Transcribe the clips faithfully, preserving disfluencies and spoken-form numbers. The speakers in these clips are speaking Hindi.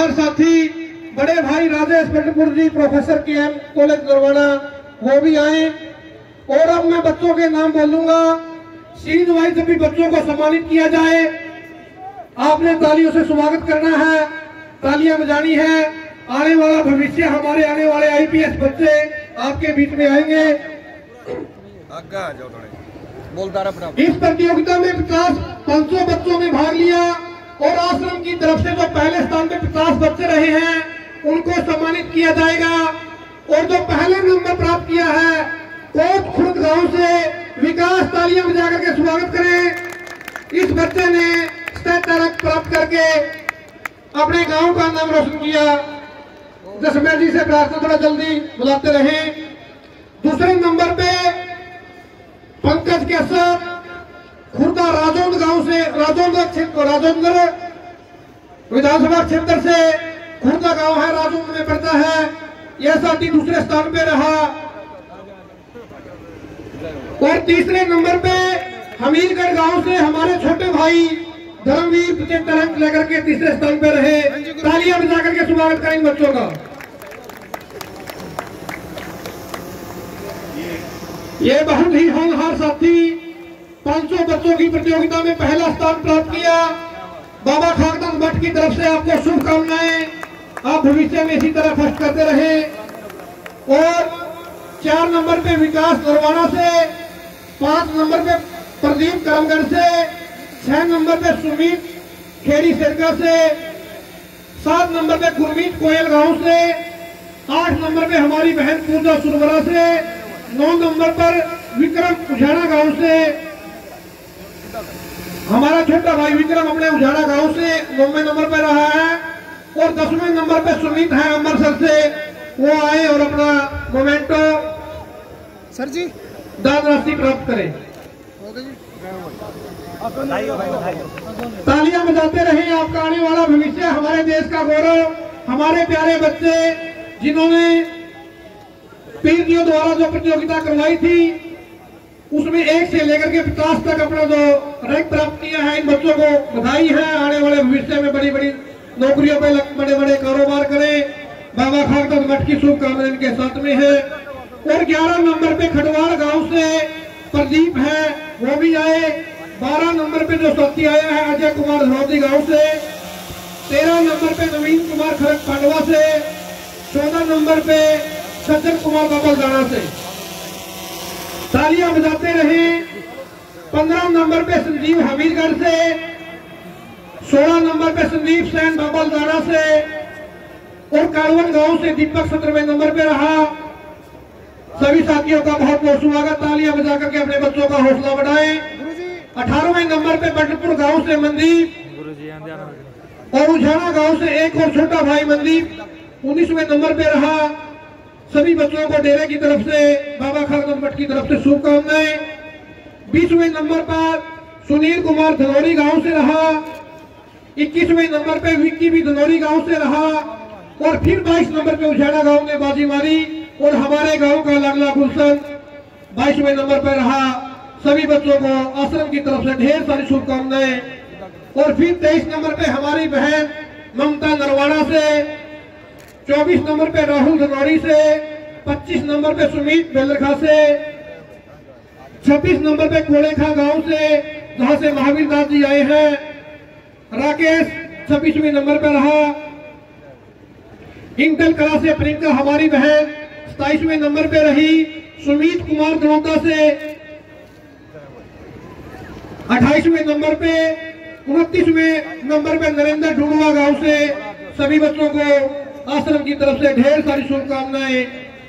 साथी बड़े भाई Rajesh Pandpur ji professor K M college Narwana वो भी आए। और अब मैं बच्चों के नाम बोलूंगा, सीरीज वाइज सभी बच्चों को सम्मानित किया जाए। आपने तालियों से स्वागत करना है, तालियां बजानी है। आने वाला भविष्य, हमारे आने वाले आईपीएस बच्चे आपके बीच में आएंगे। आगे आ जाओ थोड़े बोलदार अपना। इस प्रतियोगिता में पचास पाँच सौ बच्चों ने भाग लिया और आश्रम की तरफ से जो पहले स्थान पे पचास बच्चे रहे हैं उनको सम्मानित किया जाएगा। और जो पहले नंबर प्राप्त किया है कोट खुर्द गांव से विकास, तालियां बजा करके स्वागत करें। इस बच्चे ने स्टेट रैंक प्राप्त करके अपने गांव का नाम रोशन किया। जसमेर जी से प्रार्थना थोड़ा जल्दी बुलाते रहे। दूसरे नंबर पे पंकज केसर खुर्दा राजौंद गांव से, राजौंद राजौंद विधानसभा क्षेत्र से खुर्दा गांव है, राजौंद में पड़ता है। यह साथी दूसरे स्थान पे रहा। और तीसरे नंबर पे हमीरगढ़ गांव से हमारे छोटे भाई धर्मवीर पचहत्तर अंक लेकर के तीसरे स्थान पे रहे। तालियां बजा करके स्वागत करें बच्चों का। ये बहुत ही होनहार साथी पाँच सौ बच्चों की प्रतियोगिता में पहला स्थान प्राप्त किया। बाबा खाकदान भट्ट की तरफ से आपको शुभकामनाएं। आप भविष्य में इसी तरह फर्स्ट करते रहे। और चार नंबर पे विकास नरवाना से, पांच नंबर पे प्रदीप करमगढ़ से, छह नंबर पे सुमित खेड़ी सिरका से, सात नंबर पे गुरमीत कोयल गांव से, आठ नंबर पे हमारी बहन पूजा सुरवरा से, नौ नंबर पर विक्रम उजाड़ा गांव से, हमारा छोटा भाई विक्रम अपने उजाड़ा गांव से नौवें नंबर पर रहा है। और दसवें नंबर पे सुमित है अमृतसर से, वो आए और अपना मोमेंटो सर जी दान राशि प्राप्त करें। तालियां बजाते रहे। आपका आने वाला भविष्य, हमारे देश का गौरव, हमारे प्यारे बच्चे जिन्होंने पीरजियों द्वारा जो प्रतियोगिता करवाई थी उसमें एक से लेकर के पचास तक अपना जो रैंक प्राप्त किया है, इन बच्चों को बधाई है। आने वाले भविष्य में बड़ी बड़ी नौकरियों पे बड़े बड़े कारोबार करें। बाबा खाकदान भट्ट की शुभकामनाएं इनके साथ में है। और ग्यारह नंबर पे खटवाड़ गांव से प्रदीप है, वो भी आए। बारह नंबर पे जो साथी आया है अजय कुमार धनौती गांव से। तेरह नंबर पे नवीन कुमार खरक पांडवा से। चौदह नंबर पे सज्जन कुमार बाबलदाना से। तालियां बजाते रहे। पंद्रह नंबर पे संजीव हमीरगढ़ से। सोलह नंबर पे संदीप सेन बाबलदाना से। और कारवन गांव से दीपक सत्रहवें नंबर पे रहा। सभी साथियों का बहुत बहुत स्वागत। तालियां बजा करके अपने बच्चों का हौसला बढ़ाएं। अठारहवें नंबर पे बंटपुर गांव से मनदीप और उजाड़ा गांव से एक और छोटा भाई मनदीप उन्नीसवें नंबर पे रहा। सभी बच्चों को डेरे की तरफ से, बाबा खाकदान भट्ट की तरफ से शुभकामनाएं। बीसवें नंबर पर सुनील कुमार धनौरी गांव से रहा। इक्कीसवें नंबर पे विक्की भी धनौरी गांव से रहा। और फिर बाईस नंबर पे उजाड़ा गांव ने बाजी मारी और हमारे गांव का लाडला गुलशन बाईसवें नंबर पर रहा। सभी बच्चों को आश्रम की तरफ से ढेर सारी शुभकामनाएं। और फिर तेईस नंबर पे हमारी बहन ममता नरवाना से, चौबीस नंबर पे राहुल धनौरी से, पच्चीस नंबर पे सुमित बेलरखा से, छब्बीस नंबर पे कोड़ेखा गांव से जहां से महावीर दास जी आए हैं। राकेश छब्बीसवें नंबर पे रहा। इंटल कला से प्रियंका हमारी बहन सताईसवें नंबर पे रही। सुमित कुमार दनौता से अट्ठाईसवें नंबर पे, उनतीसवें नंबर पे नरेंद्र ढूंढवा गांव से। सभी बच्चों को आश्रम की तरफ से ढेर सारी शुभकामनाएं।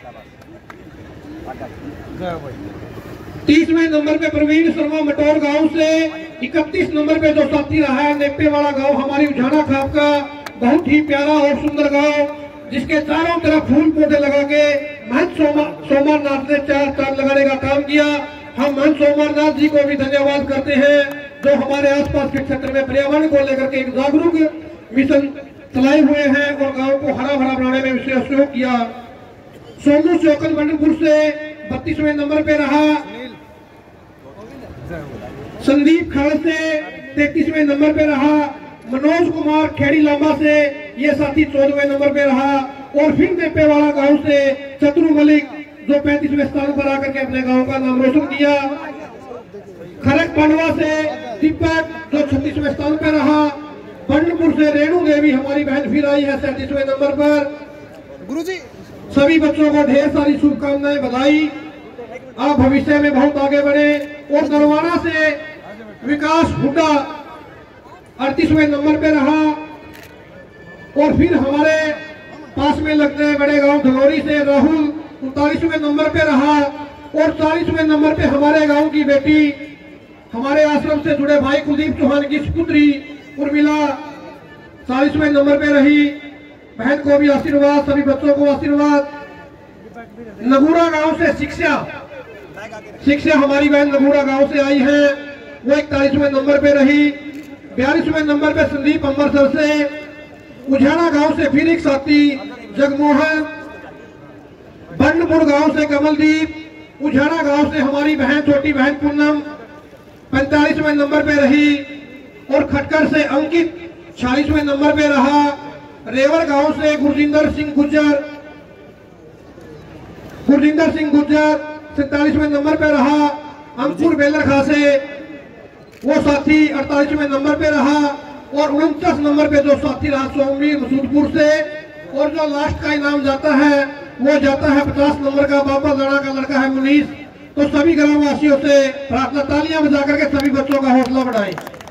तीसवें नंबर पे प्रवीण शर्मा मटौर गांव से। इकतीस नंबर पे जो साथी रहा है नेप्पे वाला गांव, हमारी उजाड़ा खाप का बहुत ही प्यारा और सुंदर गांव, जिसके चारों तरफ फूल पौधे लगा के महंत सोमरनाथ ने चार चांद लगाने का काम किया। हम महंत सोमरनाथ जी को भी धन्यवाद करते हैं जो हमारे आसपास के क्षेत्र में पर्यावरण को लेकर के एक जागरूक मिशन चलाए हुए हैं और गांव को हरा भरा बनाने में विशेष सहयोग किया। सोनू चौकन बंडपुर से बत्तीसवें नंबर पे रहा। संदीप खान से तैतीसवें नंबर पे रहा। मनोज कुमार खेड़ी लांबा से ये साथी चौदहवें नंबर पे रहा। और फिर नेपेवाड़ा गांव से चतुर मलिक जो पैंतीसवें स्थान पर आकर के अपने गांव का नाम रोशन किया। खरक पांडवा से दीपक जो छत्तीसवें स्थान पर रहा। बंडपुर से रेणु देवी हमारी बहन फिर आई है सैंतीसवें नंबर पर। गुरुजी सभी बच्चों को ढेर सारी शुभकामनाएं, बधाई, आप भविष्य में बहुत आगे बढ़े। और नरवाड़ा से विकास हुड्डा अड़तीसवें नंबर पे रहा। और फिर हमारे पास में लगते हैं बड़े गांव धनौरी से राहुल उनतालीसवें नंबर पे रहा। और चालीसवें नंबर पे हमारे गांव की बेटी, हमारे आश्रम से जुड़े भाई कुलदीप चौहान की पुत्री उर्मिला चालीसवें नंबर पे रही। बहन को भी आशीर्वाद, सभी बच्चों को आशीर्वाद। नगूरा गांव से शिक्षा शिक्षा हमारी बहन नगूरा गांव से आई है, वो इकतालीसवें नंबर पे रही। बयालीसवें नंबर पे संदीप अमृतसर से। उझाड़ा गांव से फिर एक साथी जगमोहन। बंडपुर गांव से कमलदीप। उझाड़ा गांव से हमारी बहन छोटी बहन पूनम पैंतालीसवें नंबर पे रही। और खटकर से अंकित छियालीसवें नंबर पे रहा। रेवर गांव से गुरजिंदर सिंह गुज्जर गुरजिंदर सिंह गुज्जर सैतालीसवें नंबर पे रहा। अंकुर बेलरखा से वो साथी अड़तालीसवें नंबर पे रहा। और उनचास नंबर पे जो साथी रहा सोमवीर मसूदपुर से। और जो लास्ट का इनाम जाता है वो जाता है पचास नंबर का बाबा दाना का लड़का है मुनीस। तो सभी ग्रामवासियों से प्रार्थना, तालियां बजा करके सभी बच्चों का हौसला बढ़ाएं।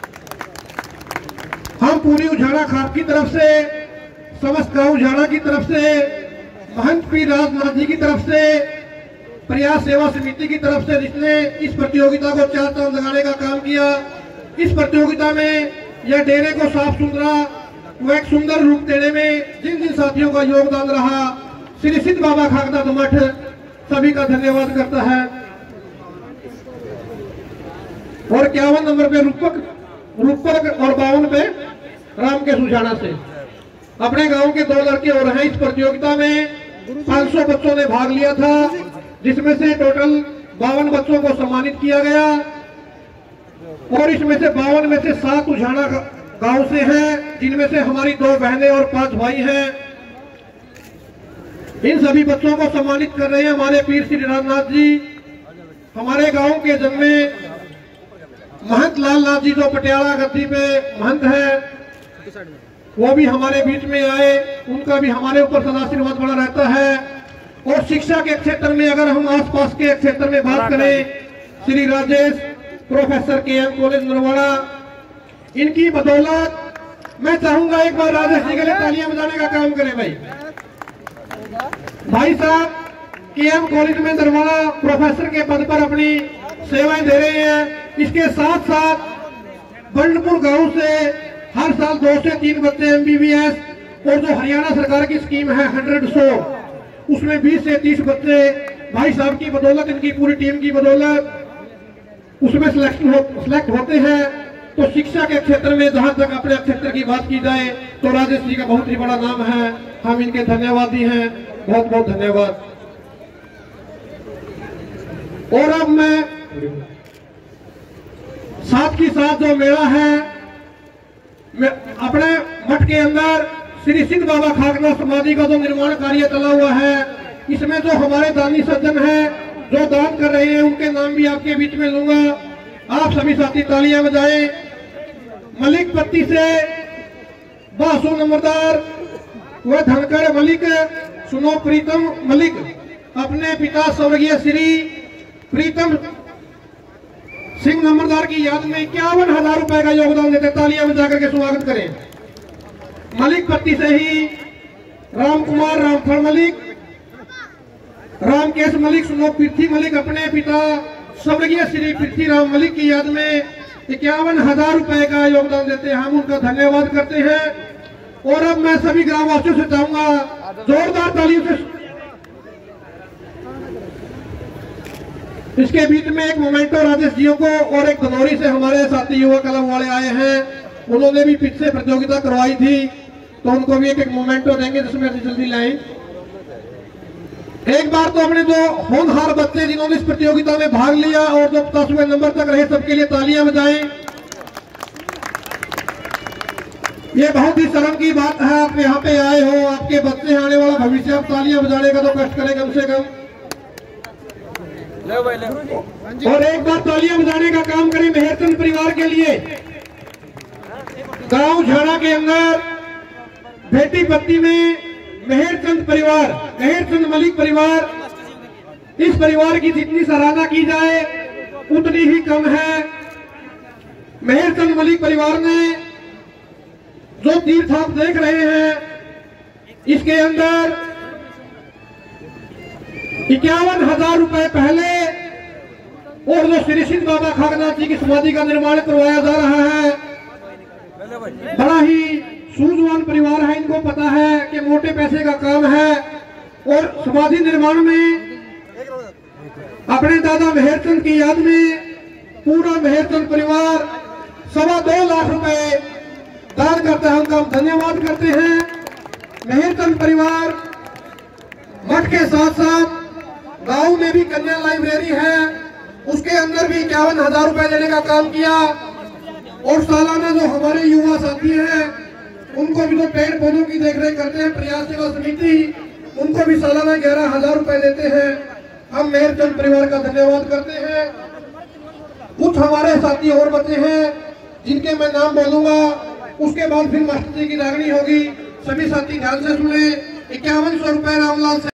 हम पूरी उझाड़ा खाप की तरफ से, समस्त गांव उझाड़ा की तरफ से, महंत पी राजनाथ जी की तरफ से, प्रयास सेवा समिति की तरफ से जिसने इस प्रतियोगिता को चार चांद लगाने का काम किया, इस प्रतियोगिता में यह डेरे को साफ सुथरा व एक सुंदर रूप देने में जिन जिन साथियों का योगदान रहा, श्री सिद्ध बाबा खाकदा मठ सभी का धन्यवाद करता है। और इक्यावन नंबर पे रूपक रूपक और बावन पे राम के सुझाना से अपने गांव के दो लड़के और हैं। इस प्रतियोगिता में पाँच सौ बच्चों ने भाग लिया था, जिसमें से टोटल बावन बच्चों को सम्मानित किया गया। और इसमें से बावन में से सात उझाना गांव से हैं, जिनमें से हमारी दो बहनें और पांच भाई हैं। इन सभी बच्चों को सम्मानित कर रहे हैं हमारे पीर श्री राजनाथ जी। हमारे गांव के जन्मे महंत लालनाथ जी जो पटियाला गद्दी पे महंत है, वो भी हमारे बीच में आए। उनका भी हमारे ऊपर सदा आशीर्वाद बना रहता है। और शिक्षा के क्षेत्र में अगर हम आसपास के क्षेत्र में बात करें, Shri Rajesh professor K M college Narwada, इनकी बदौलत मैं चाहूंगा एक बार राजेश जी के लिए तालियां बजाने का काम करें। भाई भाई साहब के एम कॉलेज में नरवाड़ा प्रोफेसर के पद पर अपनी सेवाएं दे रहे हैं। इसके साथ साथ बंडपुर गांव से हर साल दो से तीन बच्चे एमबीबीएस, और जो हरियाणा सरकार की स्कीम है हंड्रेड सौ, उसमें बीस से तीस बच्चे भाई साहब की बदौलत, इनकी पूरी टीम की बदौलत उसमें सिलेक्शन हो, सिलेक्ट होते हैं। तो शिक्षा के क्षेत्र में जहां तक अपने क्षेत्र की बात की जाए तो राजेश जी का बहुत ही बड़ा नाम है, हम इनके धन्यवादी हैं, बहुत बहुत धन्यवाद। और अब मैं साथ ही साथ जो मेला है, मैं अपने मठ के अंदर श्री सिद्ध बाबा खाकदा समाधि का जो निर्माण कार्य चला हुआ है, इसमें जो हमारे दानी सज्जन हैं जो दान कर रहे हैं, उनके नाम भी आपके बीच में लूंगा। आप सभी साथी तालियां बजाएं। मलिक पत्ती से बासु नंबरदार व धनकर मलिक सुनो प्रीतम मलिक अपने पिता स्वर्गीय श्री प्रीतम सिंह नंबरदार की याद में इक्यावन हजार रुपए का योगदान देते, तालियां बजा करके स्वागत करें। मलिक पत्ती से ही राम कुमार रामफल मलिक, रामकेश मलिक सुनो पृथ्वी मलिक अपने पिता स्वर्गीय श्री पृथ्वीराम मलिक की याद में इक्यावन हजार रुपए का योगदान देते हैं, हम उनका धन्यवाद करते हैं। और अब मैं सभी ग्रामवासियों से चाहूंगा जोरदार तालियों से। इसके बीच में एक मोमेंटो राजेश जियों को और एक धनौरी से हमारे साथी युवा क्लब वाले आए हैं, उन्होंने भी पीछे प्रतियोगिता करवाई थी, तो उनको भी एक एक मोमेंटो देंगे जिसमें जल्दी लाएं। एक बार तो अपने जो होनहार बच्चे जिन्होंने इस प्रतियोगिता में भाग लिया और जो पचासवें नंबर तक रहे, सबके लिए तालियां बजाएं। ये बहुत ही शर्म की बात है, आप यहाँ पे आए हो, आपके बच्चे आने वाला भविष्य, आप तालियां बजाने का तो कष्ट करें कम से कम। ले भाई ले। और एक बार तालियां बजाने का काम करें मेहरचंद परिवार के लिए। गांव झाड़ा के अंदर बेटी पत्ती में मेहरचंद परिवार, मेहरचंद मलिक परिवार, इस परिवार की जितनी सराहना की जाए उतनी ही कम है। मेहरचंद मलिक परिवार ने जो तीर्थ आप देख रहे हैं, इसके अंदर इक्यावन हजार रुपए पहले और जो श्री सिद्ध बाबा खागनाथ जी की समाधि का निर्माण करवाया जा रहा है। बड़ा ही सूझवान परिवार है, इनको पता है कि मोटे पैसे का काम है। और समाधि निर्माण में अपने दादा मेहरचंद की याद में पूरा मेहरचंद परिवार सवा दो लाख रुपए दान करता है, उनका हम धन्यवाद करते हैं। मेहरचंद परिवार मठ के साथ साथ गांव में भी कन्या लाइब्रेरी है, उसके अंदर भी इक्यावन हजार रुपए देने का काम किया। और सालाना जो हमारे युवा साथी हैं, उनको भी तो पेड़ पौधों की देखरेख करते हैं, प्रयास सेवा समिति, उनको भी सालाना ग्यारह हजार रुपए देते हैं। हम मेहरचंद परिवार का धन्यवाद करते हैं। कुछ हमारे साथी और बचे हैं जिनके मैं नाम बोलूंगा, उसके बाद फिर मास्टर जी की रागनी होगी। सभी साथी ध्यान से सुने। इक्यावन सौ रुपए रामलाल